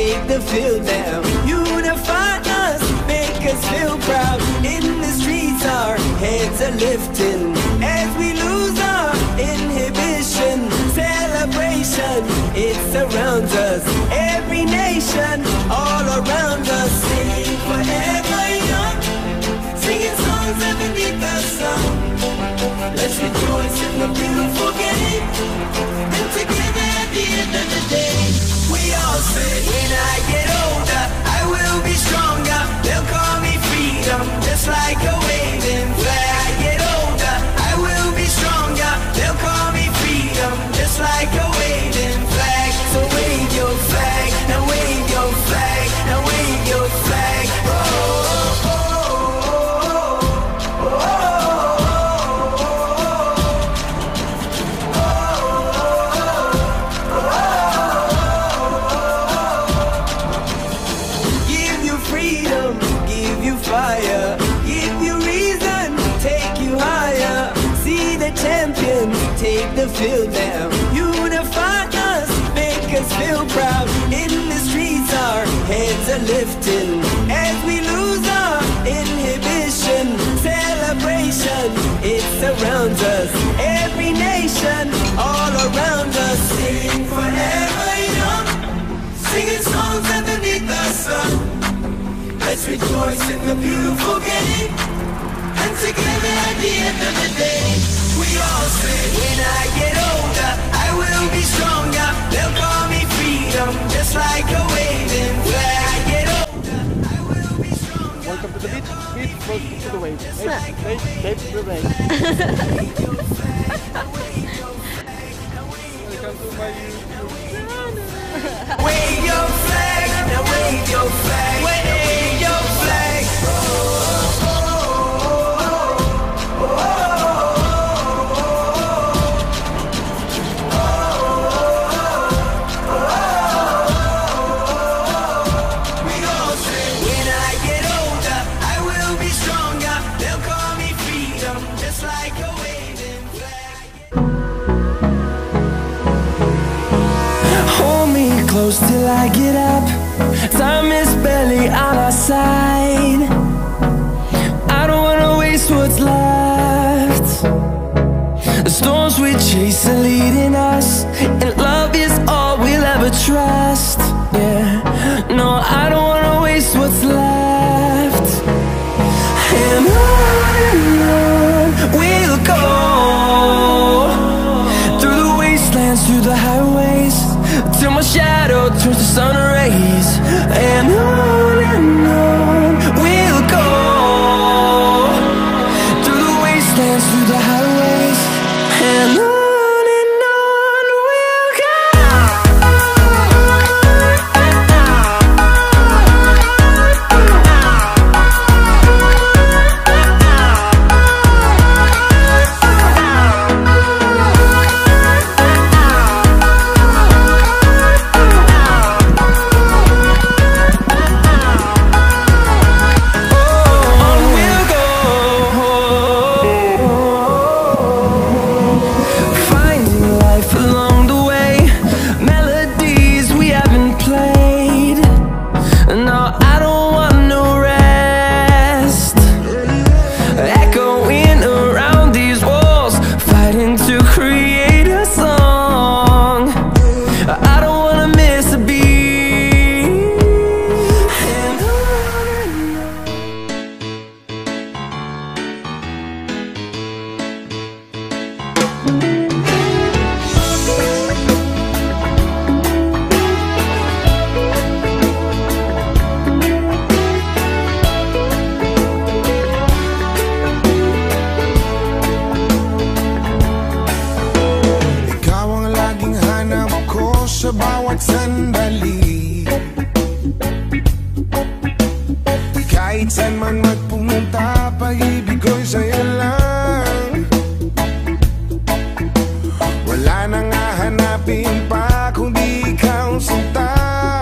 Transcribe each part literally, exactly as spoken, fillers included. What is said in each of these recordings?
take the field now. Unify us, make us feel proud. In the streets our heads are lifting as we lose our inhibition. Celebration, it surrounds us. Every nation, all around us. Sing forever young, singing songs underneath the sun. Let's rejoice in the beautiful game, and together at the end of the day, we all say, when I get older, I will be stronger. They'll call me freedom, just like a waving flag. I get older, I will be stronger. They'll call me freedom, just like a waving flag. So wave your flag, now wave your flag, now wave your flag. Oh, oh, oh, oh, oh. Fire, give you reason, take you higher. See the champions, take the field now. Unify us, make us feel proud. In the streets our heads are lifting as we lose our inhibition. Celebration, it surrounds us. Every nation, all around us. Sing forever young, singing songs underneath the sun. Let's rejoice in the beautiful game, and together at the end of the day, we all say, when I get older, I will be stronger. They'll call me freedom, just like a waving flag. I get older, I will be stronger. Welcome to the beat, beat close to the wave. Hey, hey, hey, hey, Welcome to my YouTube. Wave your flag, now wave your flag, wave your flag. Oh, oh, oh, oh, oh, oh. We all say, when I get older, I will be stronger. They'll call me freedom, just like a waving flag. Hold me close till I get up. Time is barely on our side. I don't wanna waste what's left. The storms we chase are leading us, and love is all we'll ever trust. Yeah, no, I don't wanna waste what's left. And on and on we'll go, through the wastelands, through the highways, till my shadow turns to sun rays. And on and on we'll go, through the wastelands, through the highways, and on. sa bawat sandali. Kahit saan man magpumunta, pag-ibig ko'y sa'yo lang. Wala nang hahanapin pa kundi ikaw sinta.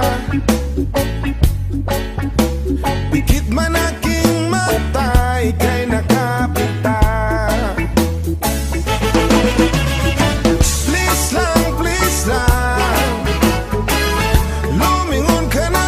Pikit man aking mata, ika'y nakapita. Please lang, please lang, lumingon ka na.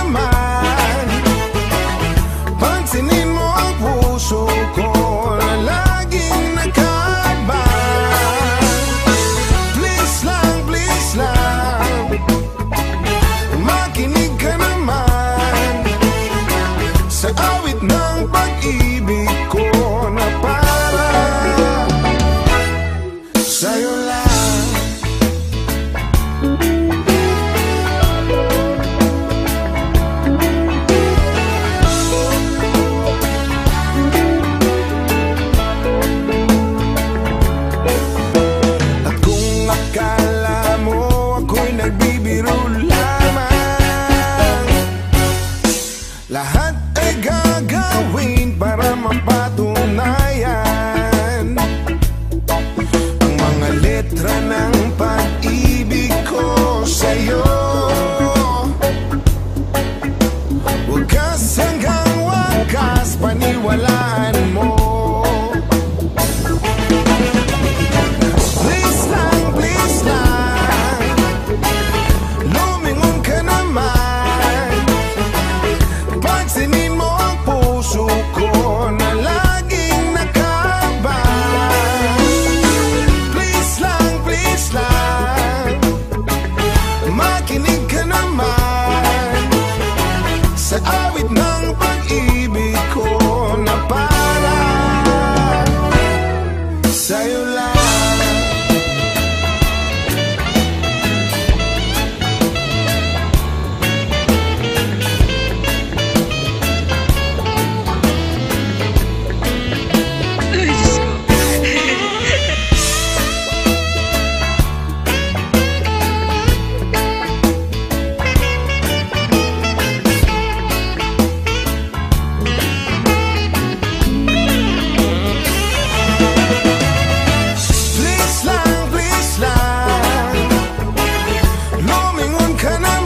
ka na